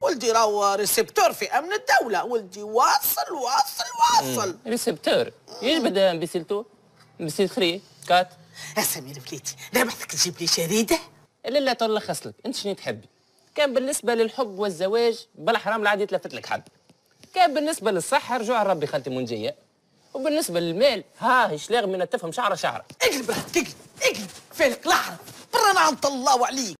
ولدي راهو ريسبتور في امن الدوله، ولدي واصل واصل واصل. ريسبتور يجبد امبيسيلتو امبيسيل خري كات. يا سمير بليتي نبعثك تجيب لي شريده؟ لا تلخص لك، انت شنو تحبي؟ كان بالنسبه للحب والزواج بالحرام العادي تلفت لك حد، كان بالنسبه للصحه رجوع ربي خالتي منجيه، وبالنسبه للمال ها شلاغ من تفهم شعره شعره. اقلب اقلب اقلب فيك الاحرف برا نعنط الله عليك.